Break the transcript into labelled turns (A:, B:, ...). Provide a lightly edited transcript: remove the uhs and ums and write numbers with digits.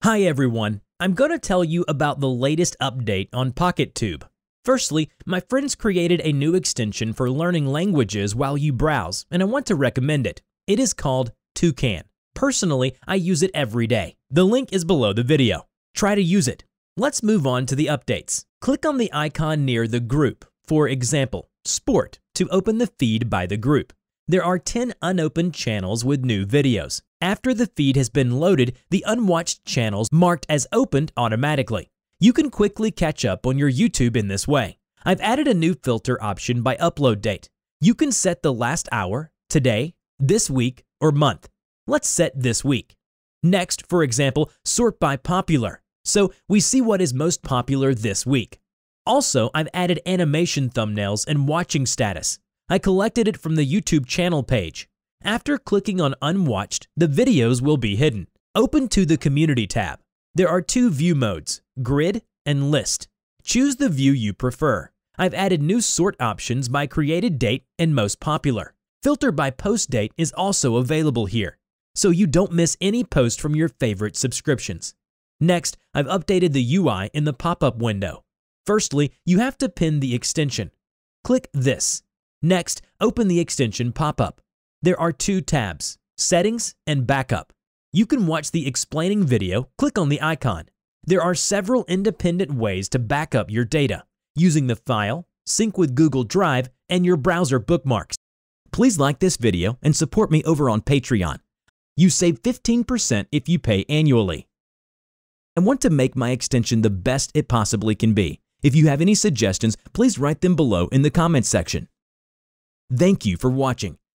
A: Hi everyone, I'm going to tell you about the latest update on PocketTube. Firstly, my friends created a new extension for learning languages while you browse, and I want to recommend it. It is called Toucan. Personally, I use it every day. The link is below the video. Try to use it. Let's move on to the updates. Click on the icon near the group, for example, Sport, to open the feed by the group. There are 10 unopened channels with new videos. After the feed has been loaded, the unwatched channels marked as opened automatically. You can quickly catch up on your YouTube in this way. I've added a new filter option by upload date. You can set the last hour, today, this week, or month. Let's set this week. Next, for example, sort by popular, so we see what is most popular this week. Also, I've added animation thumbnails and watching status. I collected it from the YouTube channel page. After clicking on Unwatched, the videos will be hidden. Open to the Community tab. There are two view modes, Grid and List. Choose the view you prefer. I've added new sort options by created date and most popular. Filter by post date is also available here, so you don't miss any post from your favorite subscriptions. Next, I've updated the UI in the pop-up window. Firstly, you have to pin the extension. Click this. Next, open the extension pop-up. There are two tabs, Settings and Backup. You can watch the explaining video, click on the icon. There are several independent ways to back up your data, using the file, sync with Google Drive, and your browser bookmarks. Please like this video and support me over on Patreon. You save 15% if you pay annually. I want to make my extension the best it possibly can be. If you have any suggestions, please write them below in the comments section. Thank you for watching.